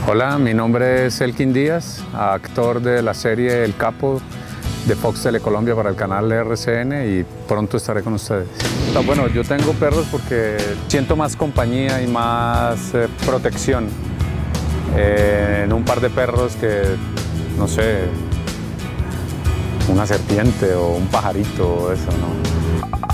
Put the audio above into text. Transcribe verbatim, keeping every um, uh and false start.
Hola, mi nombre es Elkin Díaz, actor de la serie El Capo de Fox Telecolombia para el canal R C N y pronto estaré con ustedes. Bueno, yo tengo perros porque siento más compañía y más eh, protección eh, en un par de perros que, no sé, una serpiente o un pajarito o eso, ¿no?